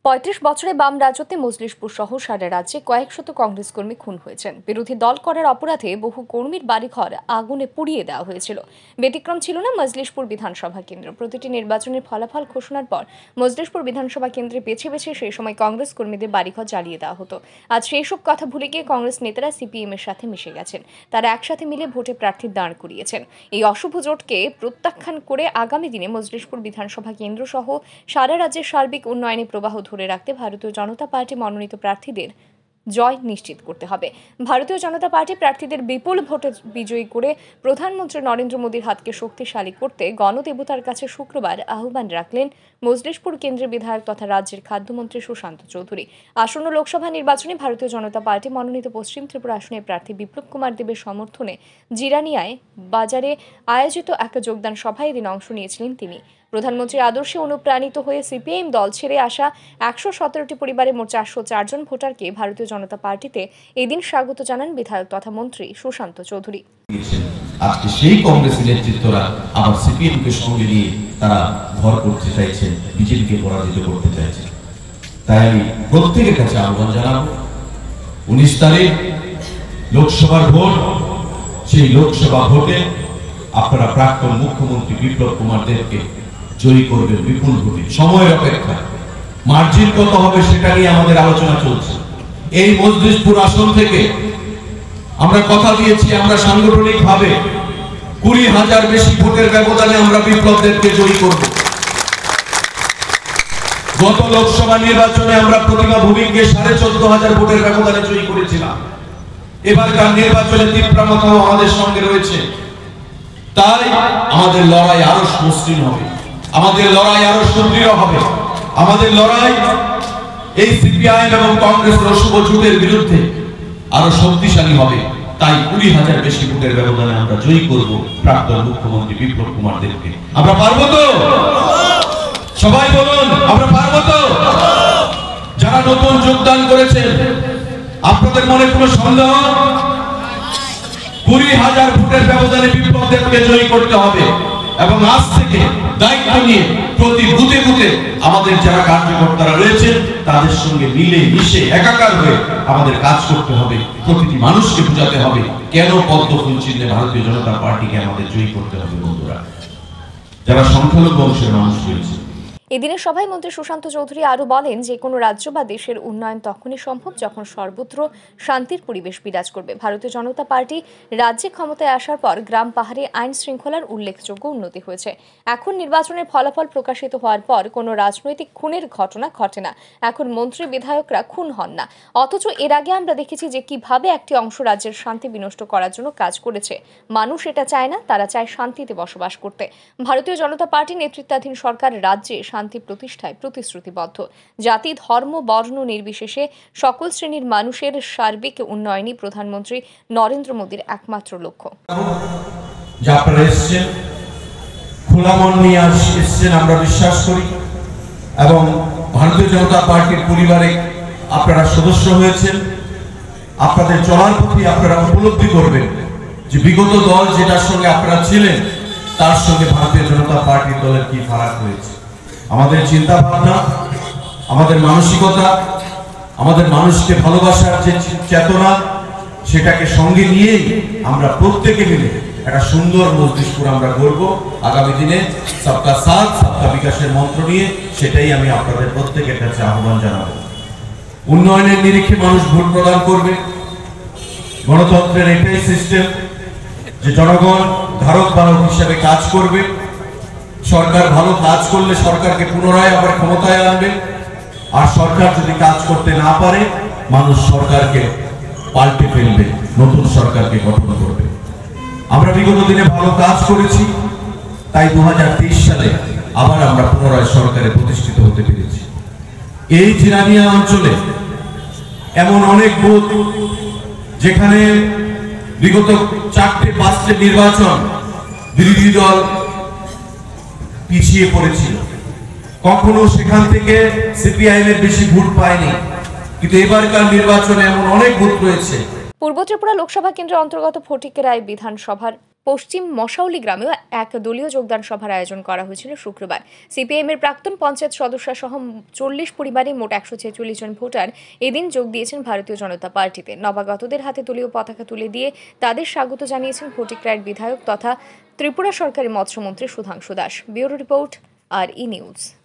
৩৫ বছরে বাম রাজত্বে মজলিশপুর সহ সারা রাজ্যে কয়েকশত কংগ্রেস কর্মী খুন হয়েছেন। বিরোধী দল করার অপরাধে বহু কর্মীর বাড়িঘর আগুনে পুড়িয়ে দেওয়া হয়েছিল। ব্যতিক্রম ছিল না মজলিশপুর বিধানসভা কেন্দ্র। প্রতিটি নির্বাচনের ফলাফল ঘোষণার পর মজলিশপুর বিধানসভা কেন্দ্রে বেছে বেছে সেই সময় কংগ্রেস কর্মীদের বাড়িঘর জ্বালিয়ে দেওয়া হতো। আজ সেই সব কথা ভুলে গিয়ে কংগ্রেস নেতারা সিপিএম এর সাথে মিশে গেছেন। তারা একসাথে মিলে ভোটে প্রার্থী দাঁড় করিয়েছেন। এই অশুভ জোটকে প্রত্যাখ্যান করে আগামী দিনে মজলিশপুর বিধানসভা কেন্দ্র সহ সারা রাজ্যের সার্বিক উন্নয়নের প্রবাহ ধরে রাখতে ভারতীয় জনতা পার্টি মনোনীত প্রার্থীদের জয় নিশ্চিত করতে হবে। ভারতীয় জনতা পার্টি প্রার্থীদের বিপুল ভোটে বিজয়ী করে প্রধানমন্ত্রী নরেন্দ্র মোদীর হাতকে শক্তিশালী করতে গণদেবতার কাছে শুক্রবার আহ্বান রাখলেন মজলিশপুর কেন্দ্রের বিধায়ক তথা রাজ্যের খাদ্যমন্ত্রী সুশান্ত চৌধুরী। আসন্ন লোকসভা নির্বাচনে ভারতীয় জনতা পার্টি মনোনীত পশ্চিম ত্রিপুরা আসনের প্রার্থী বিপ্লব কুমার দেবের সমর্থনে জিরানিয়ায় বাজারে আয়োজিত এক যোগদান সভায় এদিন অংশ নিয়েছিলেন তিনি। প্রধানমন্ত্রীর আদর্শে অনুপ্রাণিত হয়ে সিপিএম দল ছেড়ে আসা ১১৭টি পরিবারের মোট ৪০৪ জন ভোটারকে ভারতীয় জনতা পার্টিতে এদিন স্বাগত জানান বিধায়ক তথা মন্ত্রী সুশান্ত চৌধুরী। আজকে সেই কংগ্রেস নেতৃত্বরা আবার সিপিএম কে সঙ্গে নিয়ে তারা ভর করতে চাইছেন, বিজেপিকে পরাজিত করতে চাইছেন। তাই আমি প্রত্যেকের কাছে আহ্বান জানাবো, ১৯ তারিখ লোকসভার ভোট, সেই লোকসভা ভোটে আপনারা প্রাক্তন মুখ্যমন্ত্রী বিপ্লব কুমার দেবকে জয়ী করবেন বিপুল ভোটে। সময়ের অপেক্ষা, মার্জিন কত হবে সেটা নিয়ে আমাদের আলোচনা চলছে। এই মজলিশপুর আসন থেকে আমরা কথা দিয়েছি, আমরা সাংগঠনিকভাবে ২০,০০০ বেশি ভোটের ব্যবধানে আমরা বিপ্লব দেবকে জয়ী করব। গত লোকসভা নির্বাচনে আমরা প্রতিমা ভূমিকে ১৪,৫০০ ভোটের ব্যবধানে জয়ী করেছিলাম। এবারকার নির্বাচনে তীব্রতাও আমাদের সঙ্গে রয়েছে। তাই আমাদের লড়াই আরো মসৃণ হবে, আমাদের লড়াই আরো সুদৃঢ় হবে, আমাদের লড়াই এই সিপিআইএম এবং কংগ্রেসের অশুভ জোটের বিরুদ্ধে আরো শক্তিশালী হবে। তাই ২০,০০০ বেশি ভোটের ব্যবধানে আমরা জয়ী করব প্রাক্তন মুখ্যমন্ত্রী বিপ্লব কুমার দেবকে। আমরা পারবো তো? সবাই বলুন, আমরা পারবো তো? যারা নতুন যোগদান করেছেন, আপনাদের মনে কোনো সন্দেহ? ২০,০০০ ভোটের ব্যবধানে বিপ্লব দেবকে জয়ী করতে হবে এবং আজ থেকে দায়িত্ব নিয়ে প্রতি বুথে বুথে আমাদের যারা কার্যকর্তারা রয়েছেন তাদের সঙ্গে মিলে মিশে একাকার হয়ে আমাদের কাজ করতে হবে। প্রতিটি মানুষকে বোঝাতে হবে কেন পদ্ম ফুল চিহ্নে ভারতীয় জনতা পার্টিকে আমাদের জয়ী করতে হবে। বন্ধুরা, যারা সংখ্যালঘু অংশের মানুষ রয়েছে, এদিনের সভায় মন্ত্রী সুশান্ত চৌধুরী আরও বলেন, যে কোনো রাজ্য বা দেশের উন্নয়ন তখনই সম্ভব যখন সর্বত্র শান্তির পরিবেশ বিরাজ করবে। ভারতীয় জনতা পার্টি রাজ্যে ক্ষমতায় আসার পর গ্রাম পাহাড়ে আইন শৃঙ্খলার উল্লেখযোগ্য উন্নতি হয়েছে। এখন নির্বাচনের ফলাফল প্রকাশিত হওয়ার পর কোনো রাজনৈতিক খুনের ঘটনা ঘটে না। এখন মন্ত্রী বিধায়করা খুন হন না। অথচ এর আগে আমরা দেখেছি যে কিভাবে একটি অংশ রাজ্যের শান্তি বিনষ্ট করার জন্য কাজ করেছে। মানুষ এটা চায় না, তারা চায় শান্তিতে বসবাস করতে। ভারতীয় জনতা পার্টি নেতৃত্বাধীন সরকার রাজ্যে শান্তি প্রতিষ্ঠায় প্রতিশ্রুতিবদ্ধ। জাতি, ধর্ম, বর্ণ নির্বিশেষে সকল শ্রেণীর মানুষের সার্বিক উন্নয়নই প্রধানমন্ত্রী নরেন্দ্র মোদীর একমাত্র লক্ষ্য। খোলা মন নিয়ে এসেছেন আমরা বিশ্বাস করি, এবং ভারতীয় জনতা পার্টির পরিবারে আপনারা সদস্য হয়েছেন। আপনাদের চলার পথে আপনারা উপলব্ধি করবেন যে বিগত দল যেটার সঙ্গে আপনারা ছিলেন তার সঙ্গে ভারতীয় জনতা পার্টির দলের কি ফারাক হয়েছে। আমাদের চিন্তা ভাবনা, আমাদের মানসিকতা, আমাদের মানুষকে ভালোবাসার যে চেতনা, সেটাকে সঙ্গে নিয়েই আমরা প্রত্যেকে মিলে একটা সুন্দর মজলিশপুর আমরা গড়ব আগামী দিনে। সবকা সাথ সবকা বিকাশের মন্ত্র নিয়ে, সেটাই আমি আপনাদের প্রত্যেকের কাছে আহ্বান জানাবো। উন্নয়নের নিরিখে মানুষ ভোট প্রদান করবে। গণতন্ত্রের এটাই সিস্টেম যে জনগণ ধারক বাহক হিসেবে কাজ করবে। সরকার ভালো কাজ করলে সরকারকে পুনরায় আবার ক্ষমতায় আনবে, আর সরকার যদি কাজ করতে না পারে মানুষ সরকারকে পাল্টে ফেলবে, নতুন সরকারকে গঠন করবে। আমরা বিগত দিনে ভালো কাজ করেছি, তাই ২০২৩ সালে আবার আমরা পুনরায় সরকারে প্রতিষ্ঠিত হতে পেরেছি। এই জিরানিয়া অঞ্চলে এমন অনেক বুথ যেখানে বিগত ৪-৫টি নির্বাচন বিরোধী দল পিছিয়ে পড়েছিল, কখনো সেখান থেকে সিপিআইএম এর বেশি ভোট পায়নি, কিন্তু এবারকার নির্বাচনে এমন অনেক ভোট রয়েছে। পূর্ব ত্রিপুরা লোকসভা কেন্দ্রের অন্তর্গত ফটিকরায় বিধানসভার পশ্চিম মশাউলি গ্রামেও এক দলীয় যোগদান সভার আয়োজন করা হয়েছিল শুক্রবার। সিপিএম এর প্রাক্তন পঞ্চায়েত সদস্য সহ 40 পরিবারে মোট 146 জন ভোটার এদিন যোগ দিয়েছেন ভারতীয় জনতা পার্টিতে। নবাগতদের হাতে দলীয় পতাকা তুলে দিয়ে তাদের স্বাগত জানিয়েছেন ফটিকরায়ের বিধায়ক তথা ত্রিপুরা সরকারের মৎস্যমন্ত্রী Sudhanshu Das. Bureau report, R E news.